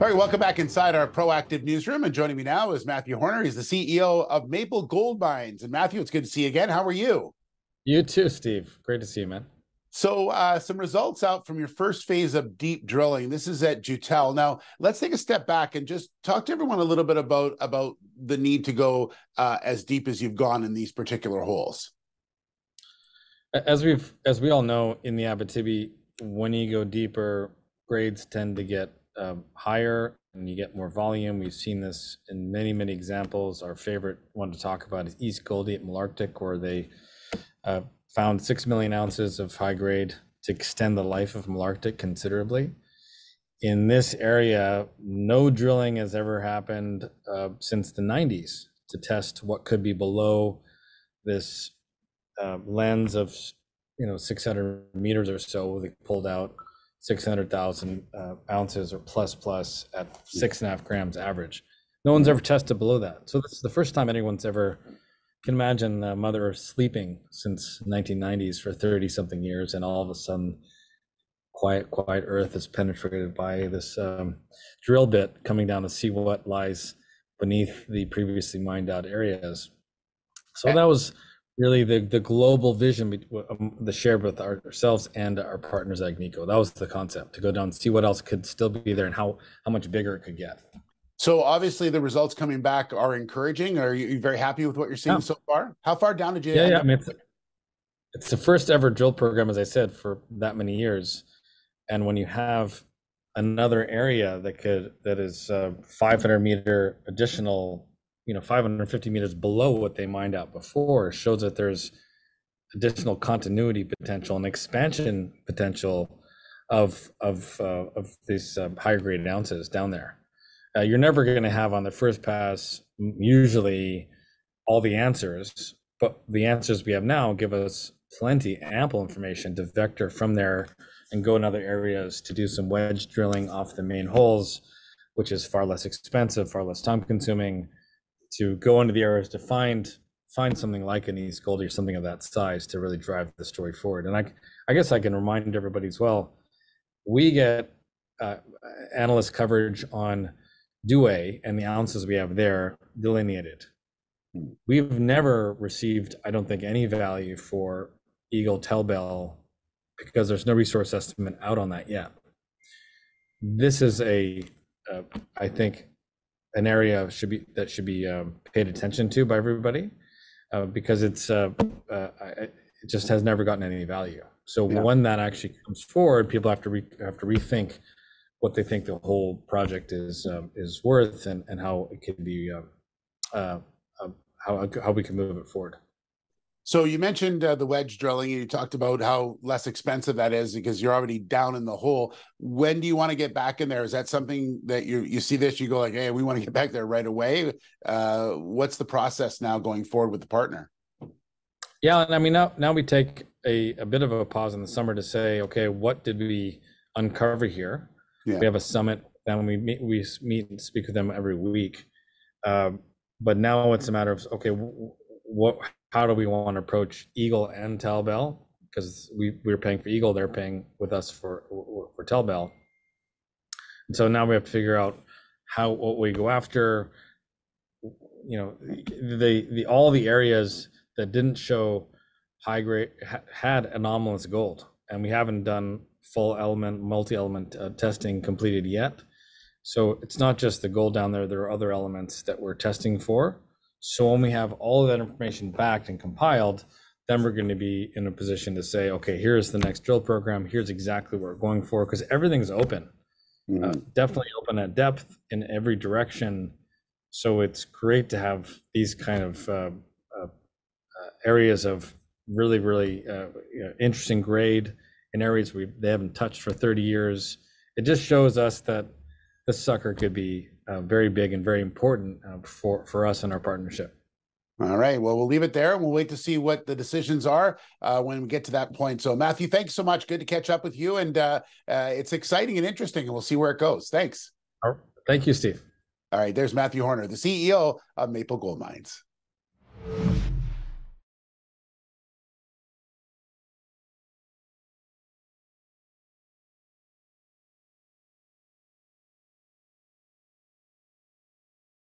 right, welcome back inside our Proactive newsroom. And joining me now is Matthew Hornor. He's the CEO of Maple Gold Mines. And Matthew, it's good to see you again. How are you? You too, Steve. Great to see you, man. So some results out from your first phase of deep drilling. This is at Joutel. Now, let's take a step back and just talk to everyone a little bit about the need to go as deep as you've gone in these particular holes. As we all know, in the Abitibi, when you go deeper, grades tend to get higher and you get more volume. We've seen this in many examples. Our favorite one to talk about is East Goldie at Malartic, where they found 6 million ounces of high grade to extend the life of Malartic considerably. In this area, no drilling has ever happened since the 90s to test what could be below this lens of 600 meters or so. They pulled out 600,000 ounces or plus at 6.5 grams average. No one's ever tested below that. So this is the first time anyone's ever, can imagine Mother Earth sleeping since 1990s for 30 something years, and all of a sudden quiet Earth is penetrated by this drill bit coming down to see what lies beneath the previously mined out areas. So that was really the global vision the shared with ourselves and our partners at Agnico. That was the concept, to go down and see what else could still be there and how much bigger it could get. So obviously the results coming back are encouraging. Are you very happy with what you're seeing so far? How far down did you end up? I mean, it's the first ever drill program, as I said, for that many years. And when you have another area that is 500 meter additional, 550 meters below what they mined out before, shows that there's additional continuity potential and expansion potential of these higher grade ounces down there. You're never going to have on the first pass usually all the answers, but the answers we have now give us ample information to vector from there and go in other areas to do some wedge drilling off the main holes, which is far less expensive, far less time consuming, to go into the areas to find something like an East Goldie or something of that size to really drive the story forward. And I guess I can remind everybody as well, we get analyst coverage on Douay and the ounces we have there delineated. We've never received, I don't think, any value for Eagle Telbel because there's no resource estimate out on that yet. This is I think, an area that should be paid attention to by everybody because it just has never gotten any value. So when that actually comes forward, people have to rethink what they think the whole project is worth and how it can be how we can move it forward. So you mentioned the wedge drilling, and you talked about how less expensive that is because you're already down in the hole. When do you want to get back in there? Is that something that you see this, you go like, hey, we want to get back there right away? What's the process now going forward with the partner? Yeah, and I mean, now we take a bit of a pause in the summer to say, okay, what did we uncover here? Yeah. We have a summit, and we meet and speak with them every week. But now it's a matter of, okay, how do we want to approach Eagle and Telbel? Because we're paying for Eagle, they're paying with us for Telbel. And so now we have to figure out what we go after. All the areas that didn't show high grade had anomalous gold, and we haven't done full multi-element testing completed yet. So it's not just the gold down there. There are other elements that we're testing for. So when we have all of that information backed and compiled, then we're going to be in a position to say, okay, here's the next drill program. Here's exactly what we're going for, because everything's open, definitely open at depth in every direction. So it's great to have these kind of areas of really interesting grade in areas they haven't touched for 30 years. It just shows us that this sucker could be very big and very important for us and our partnership. All right. Well, we'll leave it there and we'll wait to see what the decisions are when we get to that point. So Matthew, thanks so much. Good to catch up with you. And it's exciting and interesting, and we'll see where it goes. Thanks. Thank you, Steve. All right. There's Matthew Hornor, the CEO of Maple Gold Mines.